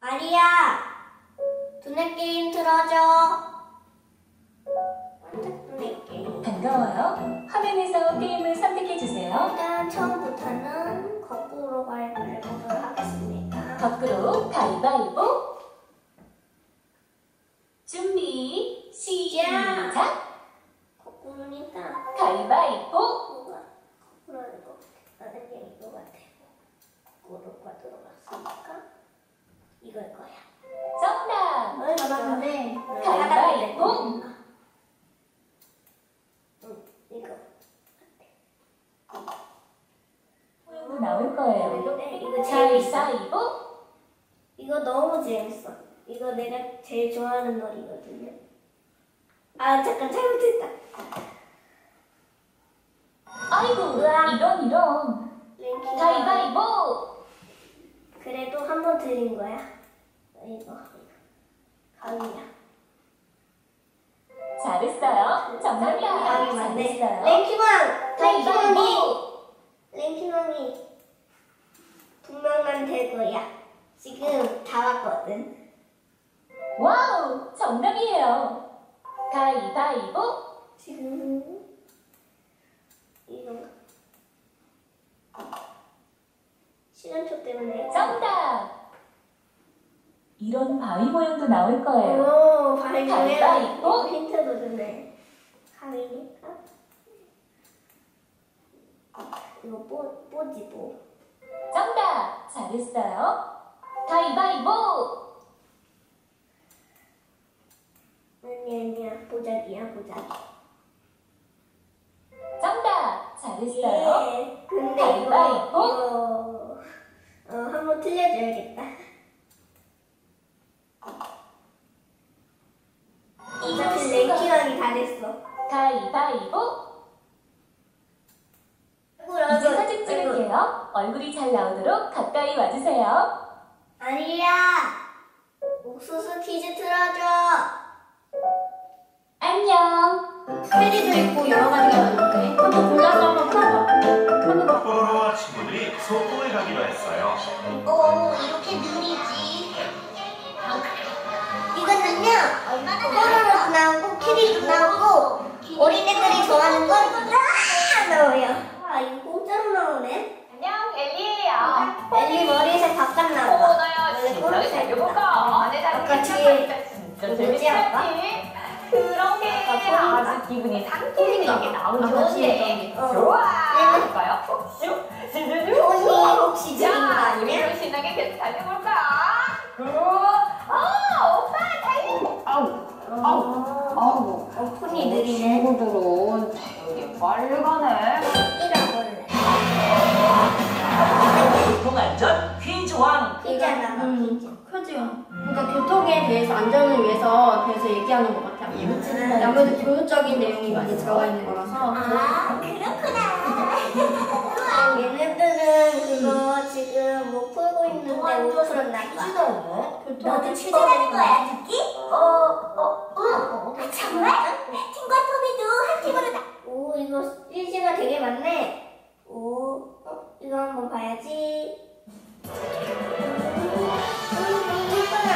아리야, 두뇌 게임 틀어줘. 두뇌 게임. 반가워요. 화면에서 게임을 선택해주세요. 일단 처음부터는 거꾸로 가위바위보를 하겠습니다. 거꾸로 가위바위보. 준비, 시작! 거꾸로니까 가위바위보. 뭔가 거꾸로 하는 거 나는 그냥 이거 같아. 거꾸로가 들어갔으니까 이걸 거야. 정답! 잡았는데 가위바위보. 이거 모양도 나올 거예요. 이거 재밌어. 가위바위보. 이거 너무 재밌어. 이거 내가 제일 좋아하는 놀이거든요. 아 잠깐 잘못했다. 아이고, 이런. 랭킹. 가위바위보. 그래도 한 번 드린 거야. 이거 가위야. 잘했어요. 정답이야. 가위 맞네. 잘했어요. 랭킹왕이 분명한 대거야. 지금 다 왔거든. 와우, 정답이에요. 가위바위보. 지금 이건가? 시간초 때문에. 정답. 이런 바위 모양도 나올 거예요. 오, 바위 가위바위보. 이거 힌트도 주네. 가위니까. 이거 뽀지 뽀. 정답. 잘했어요. 가위바위보. 아니야. 보자기야, 보자기. 정답. 잘했어요. 예. 근데 가위바위보. 한번 틀려줘야겠다. 어차피 랭킹왕이 다 됐어. 가위바위보. 이제 사진 찍을게요. 얼굴이 잘 나오도록 가까이 와주세요. 아니야. 옥수수 퀴즈 틀어줘. 안녕. 페리도 있고 여러 가지가 많은데 한번 골라서 한번 풀어봐. 뽀로로와 친구들이 속보에 가기로 했어요. 이렇게 느리지. 이거는요, 뽀로로도 나오고, 키리도 나오고, 어린애들이 좋아하는 건 다 나와요. 아, 이거 공짜로 나오네? 안녕, 엘리예요. 엘리 머리색 바꿨나 봐. 오나요? 진짜 재밌을까? 안에 아까 자리 뒤에 진짜 뭐지, 아까? 재밌겠지? 그렇게 아까 아주 기분이 상쾌해지는 게 나오면 아까 좋은데. 어. 좋아. 볼까요? 슉, 슈슈슈. 언니 혹시 지금 거 자, 아니야? 우리도 신나게 계속 달려볼까? 오빠 타이밍. 아우. 폰이 느리네. 친구들은 되게 빨리 가네. 잃어버릴래. 교통안전 퀴즈왕. 퀴즈하나 봐, 퀴즈. 퀴즈요. 그러니까 교통에 대해서 안전을 위해서 그래서 얘기하는 것 같아요. 아무래도 교육적인 내용이 많이 들어가 있는 거라서. 아, 그렇구나. 얘네들은 그거 지금 못 풀고 있는데 못 풀었나 봐. 교통 퀴즈하는 거야, 듣기? 정말? 팀과 토비도 한 팀으로 다. 오, 이거 일지가 되게 많네. 오, 이거 한번 봐야지. 이쁘다.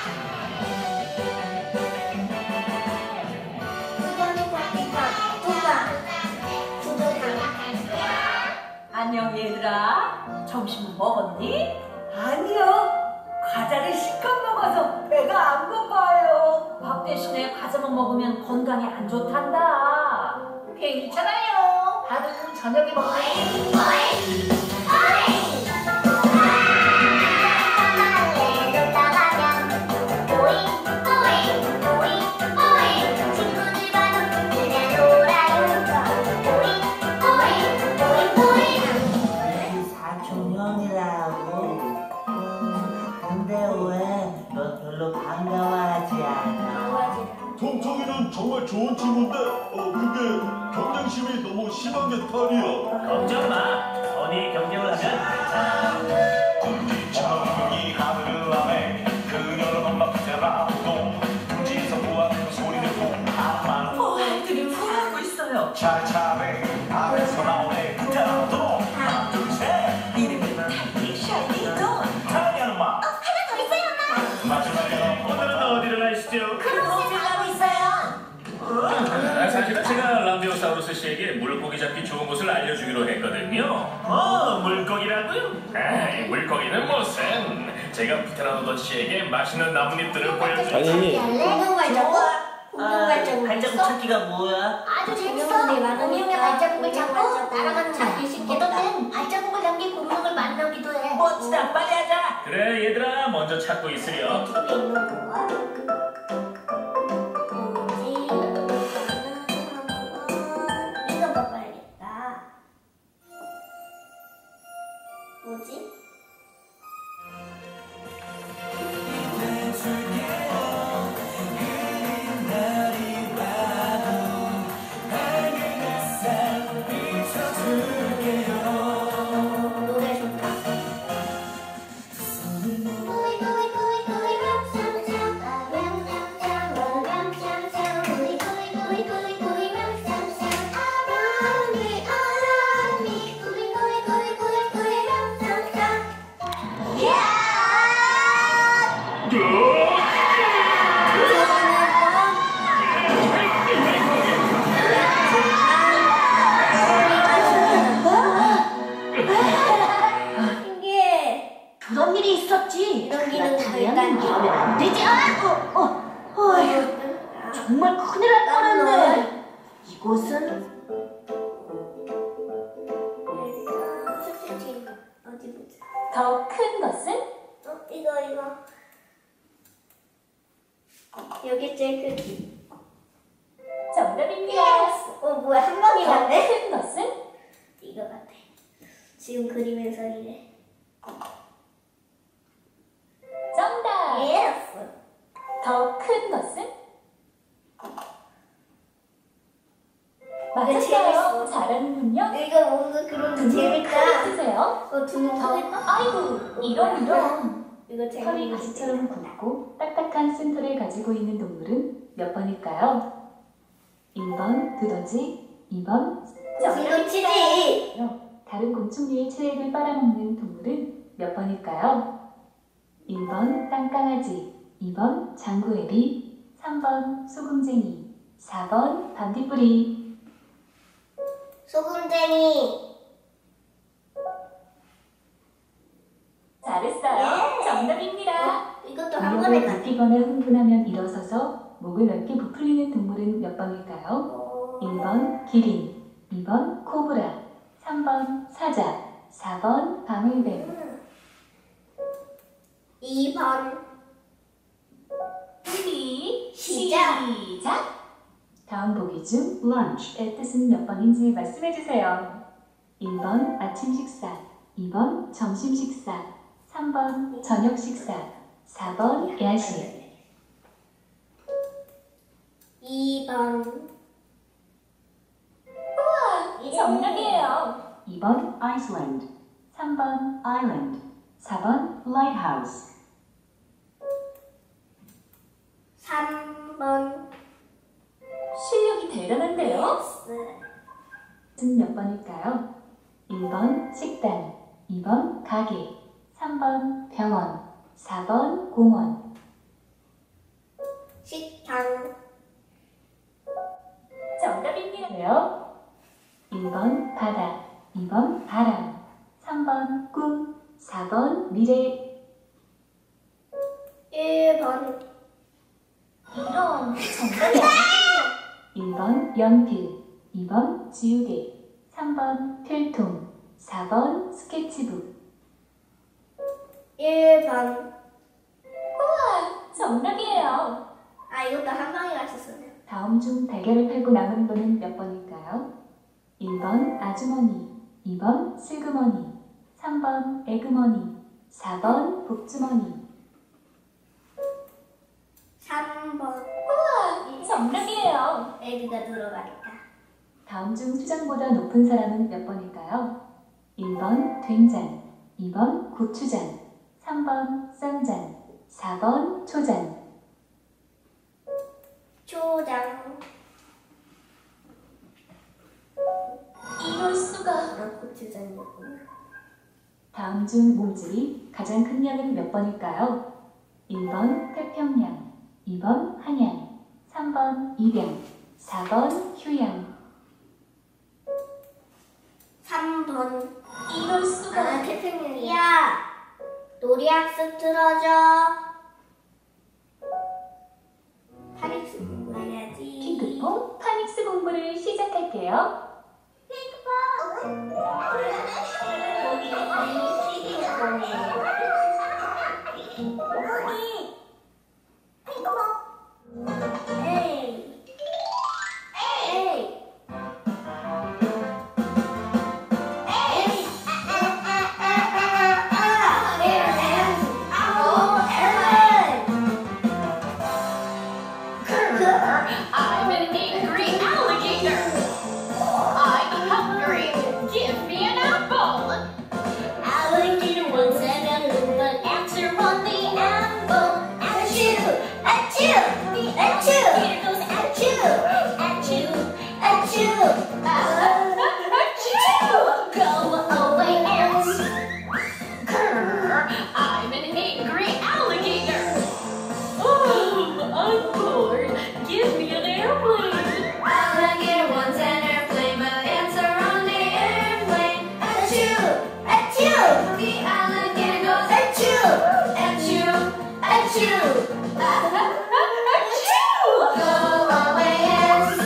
안녕 얘들아. 점심 먹었니? 아니요. 과자를 실컷 먹어서 배가 안 고파요. 밥 대신에 과자만 먹으면 건강에 안 좋단다. 괜찮아요. 다들 저녁에 먹어요. 사촌형이라고. 근데 왜 너 별로 반가워하지 않아? 통통이는 정말 좋은 친구인데 그게 경쟁심이 너무 심한 게 탈이야. 걱정 마. 어디 경쟁을 하면 괜찮아. 공기처럼 이 하늘 아래 그녀는 엄마 그대라도 둥지에서 보아는 소리를 공함만 애들이 후회하고 있어요. 차례차례 앞에서 나오네 그대라도 하나 둘셋 이름은 타이니 샤이니 돈. 타이니 엄마. 하나 더 있어요, 엄마. 아저씨에게 물고기 잡기 좋은 곳을 알려주기로 했거든요. 물고기라고요? 에이, 물고기는 무슨. 제가 부테나노 씨에게 맛있는 나뭇잎들을 보여줄게요. 아니, 공룡 발자국? 공룡 발자국 발자국 있어? 찾기가 뭐야? 아주 재밌어. 공룡의 발자국을 찾고 날아가는 찾을 수 있겠다. 어떤 때는 발자국을 남긴 공룡을 만나기도 해. 멋지다, 빨리 하자. 그래, 얘들아, 먼저 찾고 있으렴. 어떻게 있는 건가? 이거 봐봐야겠다. 뭐지? 노래 좋다. 신기해. 그런 일이 있었지. 이런 기능도 그렇다면 있다니. 이러면 안 되지. 정말 큰일 날 뻔했네. 이곳은 어디 보자. 더 큰 것은 이거. 여기 제일 크기. 정답입니다. 뭐야, 한 방이 더 맞네? 큰 것은 이거 같아. 지금 그리면서 이래. 정답. 예스. 더 큰 것은 재밌어. 맞았어요. 잘하는군요. 이거 뭔가 그런 거 크게 재밌다. 드세요. 두는 더 크겠다. 아이고 이런. 이거 털이 재밌다. 가시처럼 굵고 딱딱한 쓴털을 가지고 있는 동물은 몇 번일까요? 1번 두더지, 2번 이거 치지. 다른 곤충류의 체액을 빨아먹는 동물은 몇 번일까요? 1번 땅강아지, 2번 장구애비, 3번 소금쟁이, 4번 반딧불이. 소금쟁이. 잘했어요. 정답입니다. 이것도 한 번에 공격을 가네. 느끼거나 흥분하면 일어서서 목을 넓게 부풀리는 동물은 몇 번일까요? 1번 기린, 2번 코브라, 3번 사자, 4번 방울뱀. 2번. 준비 시작. 시작. 다음 보기 중 lunch의 뜻은 몇 번인지 말씀해 주세요. 1번 아침 식사, 2번 점심 식사, 3번 저녁 식사, 4번 야식. 2번. 정답이에요. 2번 Iceland, 3번 Island, 4번 Lighthouse. 3번. 실력이 대단한데요? 네. 뜻은 몇 번일까요? 1번 식당, 2번 가게, 3번 병원, 4번 공원. 식당. 정답입니다. 1번 바다, 2번 바람, 3번 꿈, 4번 미래. 1번. 이런 정답이 1번 연필, 2번 지우개, 3번 필통, 4번 스케치북. 1번. 정답이에요. 이것도 한 방에 맞췄어요. 다음 중 달걀을 팔고 남은 돈은 몇 번일까요? 1번 아주머니, 2번 슬그머니, 3번 에그머니, 4번 복주머니. 3번. 정답이에요. 애기가 들어가니까. 다음 중 수장보다 높은 사람은 몇 번일까요? 1번 된장, 2번 고추장, 3번 쌈장, 4번 초장. 초장. 이럴 수가. 고추장이었구나. 다음 중 몸집이 가장 큰 양은 몇 번일까요? 1번 태평양, 2번 한양, 3번 입양, 4번 휴양. 3번. 이럴 수가. 아, 태평양이야. 놀이학습 틀어줘. 파닉스 공부해야지. 핑크퐁 파닉스 공부를 시작할게요. I'm an angry alligator. I'm hungry. Give me an apple. Alligator wants an apple, but answer on the apple. Achoo! Achoo! Achoo! Here goes achoo! Achoo! Achoo! Achoo! Go away, ants. Grr, I'm an angry alligator. Oh, I'm bored. Give me an airplane. Alligator wants an airplane, but answer on the airplane. Achoo! Achoo! The alligator goes Achoo! achoo, Achoo! Achoo! go away, ants.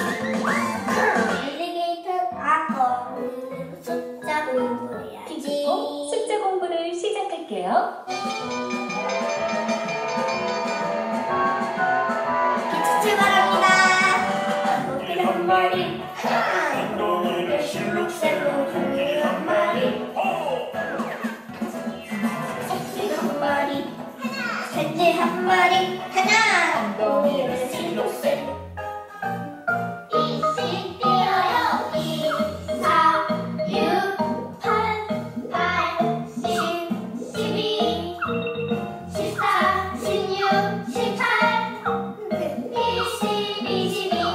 알리게이터 아까 숫자 공부해야지. 핑크퐁 숫자 공부를 시작할게요. 기초 출발합니다. 고기 한 마리, 엉덩이를 실룩셀룩 고기 한 마리, 호! 새끼 한 마리, 셋째 한 마리, 하나. 엉덩이를 실룩셀룩. 20 뛰어요. 2, 4, 6, 8, 10, 12, 14, 16, 18, 20, 22, 12,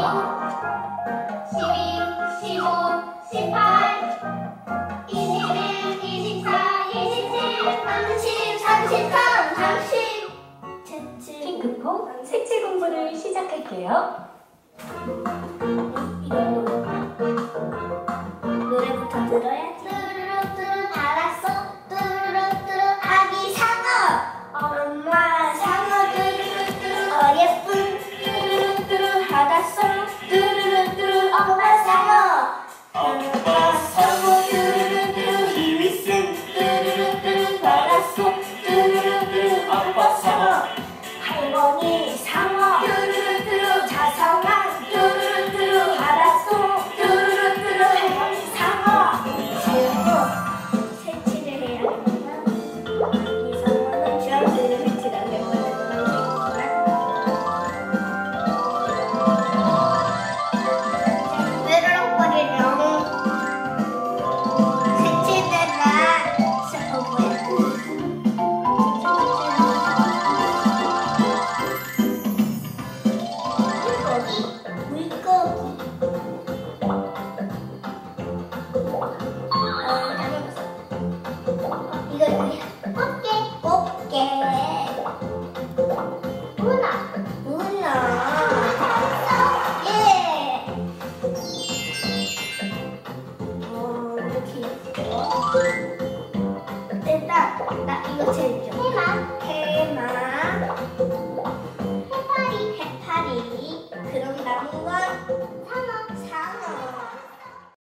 15, 18, 21, 24, 27, 30, 33, 30. 핑크퐁 색칠 공부를 시작할게요. 이건 노래부터 들어야지. 뚜루루뚜루 알았어. 뚜루루뚜루 아기 상어. 엄마 상어 뚜루루뚜루 예쁜 뚜루루뚜루 알았어. 뚜루루뚜루 엄마 상어. 아빠 상어 뚜루루뚜루 힘이 센 뚜루루뚜루 알았어. 뚜루루뚜루 아빠 상어. 할머니 상어 뚜루루뚜루 자상한 뚜루루뚜루 알았어. 뚜루루뚜루 할머니 상어. 지금 색칠을 해야겠구나. 이 상어는 주황색을 색칠하려고 하는 뾰로롱거리롱 색칠대가 시작하고요. 물고기. 이거 꽃게. 문어. 예. 이렇게 있어. 일단 나 이거 제일 좋아. 해마. 해파리. 그럼 남은 건 상어.